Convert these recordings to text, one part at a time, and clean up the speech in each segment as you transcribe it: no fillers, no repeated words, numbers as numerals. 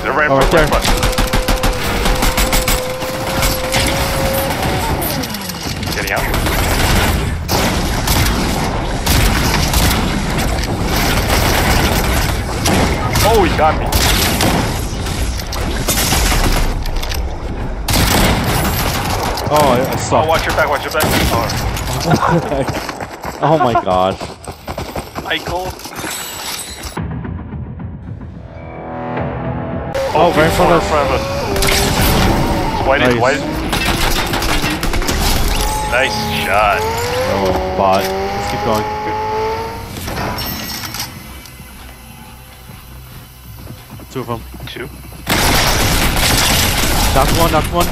They're right right there. Getting out. Oh, he got me. Oh, I saw. Oh, watch your back, watch your back. Oh my gosh. Michael. Oh, right in front of us. White is Nice. white. Nice shot. Oh, bot. Let's keep going. Two of them. Two. Knocked one, knocked one.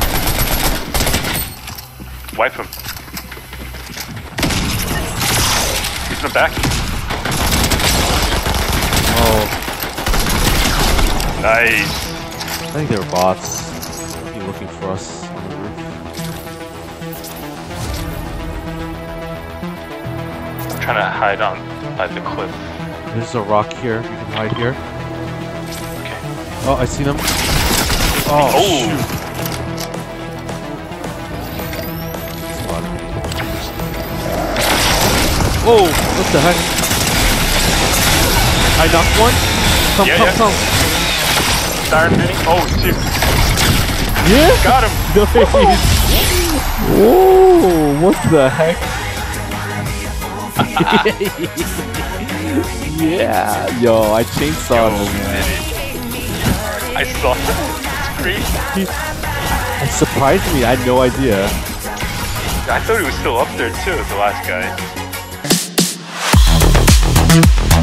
Wipe him. He's in the back. Oh, Nice. I think they were bots. Be looking for us on the roof. I'm trying to hide on by the cliff. There's a rock here. You can hide here. Okay. Oh, I see them. Oh, Oh. shoot. That's a lot of people. Whoa, what the heck? I knocked one. Come, Yeah, come, yeah. come. Siren Vinny. Oh, two. Yeah? Got him. Nice. Whoa, what the heck? Yeah, yo, I chainsawed him, man. I saw that. It's crazy. It surprised me, I had no idea. I thought he was still up there too, the last guy.